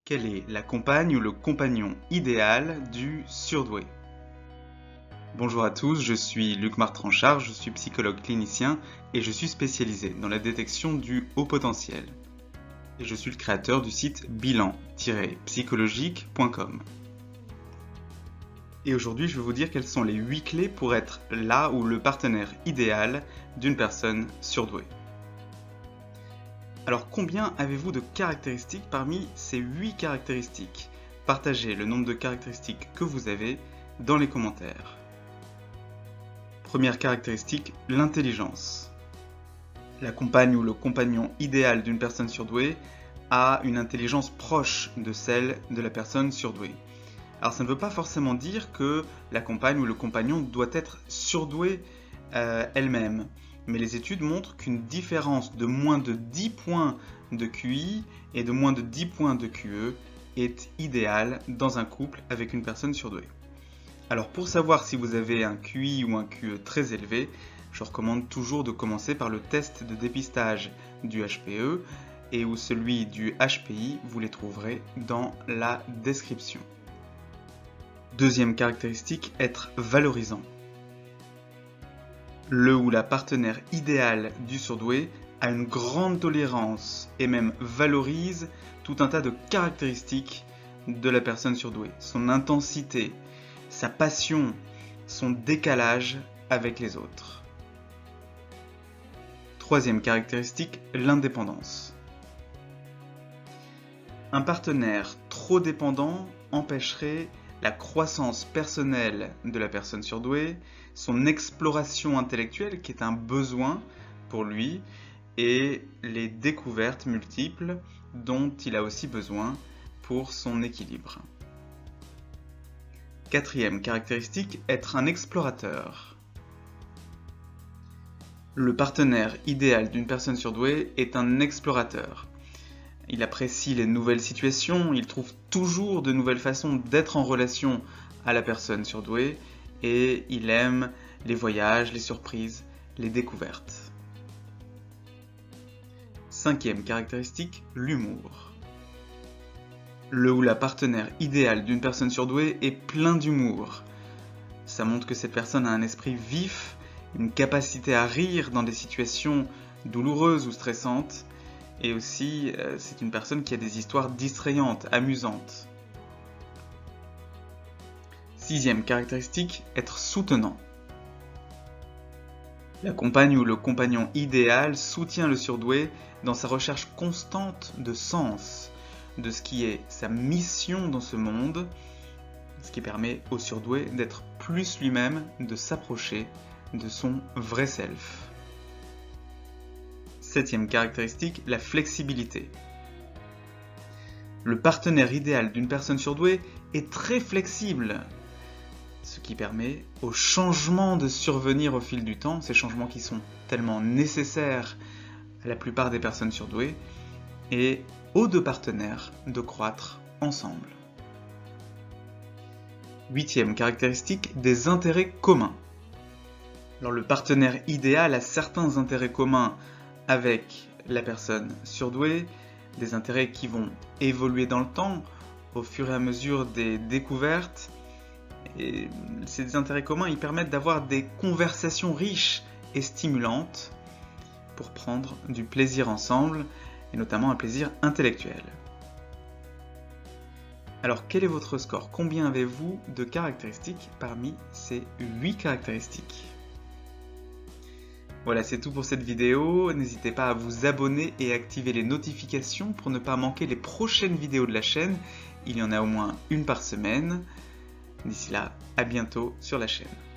Quelle est la compagne ou le compagnon idéal du surdoué? Bonjour à tous, je suis Luc Martranchard, je suis psychologue clinicien et je suis spécialisé dans la détection du haut potentiel. Et je suis le créateur du site bilan-psychologique.com. Et aujourd'hui, je vais vous dire quelles sont les 8 clés pour être là ou le partenaire idéal d'une personne surdouée. Alors combien avez-vous de caractéristiques parmi ces 8 caractéristiques? Partagez le nombre de caractéristiques que vous avez dans les commentaires. Première caractéristique, l'intelligence. La compagne ou le compagnon idéal d'une personne surdouée a une intelligence proche de celle de la personne surdouée. Alors ça ne veut pas forcément dire que la compagne ou le compagnon doit être surdoué elle-même. Mais les études montrent qu'une différence de moins de 10 points de QI et de moins de 10 points de QE est idéale dans un couple avec une personne surdouée. Alors pour savoir si vous avez un QI ou un QE très élevé, je recommande toujours de commencer par le test de dépistage du HPE et ou celui du HPI, vous les trouverez dans la description. Deuxième caractéristique, être valorisant. Le ou la partenaire idéal du surdoué a une grande tolérance et même valorise tout un tas de caractéristiques de la personne surdouée. Son intensité, sa passion, son décalage avec les autres. Troisième caractéristique, l'indépendance. Un partenaire trop dépendant empêcherait la croissance personnelle de la personne surdouée, son exploration intellectuelle qui est un besoin pour lui et les découvertes multiples dont il a aussi besoin pour son équilibre. Quatrième caractéristique, être un explorateur. Le partenaire idéal d'une personne surdouée est un explorateur. Il apprécie les nouvelles situations, il trouve toujours de nouvelles façons d'être en relation à la personne surdouée et il aime les voyages, les surprises, les découvertes. Cinquième caractéristique, l'humour. Le ou la partenaire idéal d'une personne surdouée est plein d'humour. Ça montre que cette personne a un esprit vif, une capacité à rire dans des situations douloureuses ou stressantes, et aussi c'est une personne qui a des histoires distrayantes, amusantes. Sixième caractéristique, être soutenant. La compagne ou le compagnon idéal soutient le surdoué dans sa recherche constante de sens, de ce qui est sa mission dans ce monde, ce qui permet au surdoué d'être plus lui-même, de s'approcher de son vrai self. Septième caractéristique, la flexibilité. Le partenaire idéal d'une personne surdouée est très flexible, ce qui permet aux changements de survenir au fil du temps, ces changements qui sont tellement nécessaires à la plupart des personnes surdouées, et aux deux partenaires de croître ensemble. Huitième caractéristique, des intérêts communs. Alors, le partenaire idéal a certains intérêts communs avec la personne surdouée, des intérêts qui vont évoluer dans le temps au fur et à mesure des découvertes. Et ces intérêts communs, ils permettent d'avoir des conversations riches et stimulantes pour prendre du plaisir ensemble, et notamment un plaisir intellectuel. Alors, quel est votre score? Combien avez-vous de caractéristiques parmi ces 8 caractéristiques? Voilà, c'est tout pour cette vidéo. N'hésitez pas à vous abonner et activer les notifications pour ne pas manquer les prochaines vidéos de la chaîne. Il y en a au moins une par semaine. D'ici là, à bientôt sur la chaîne.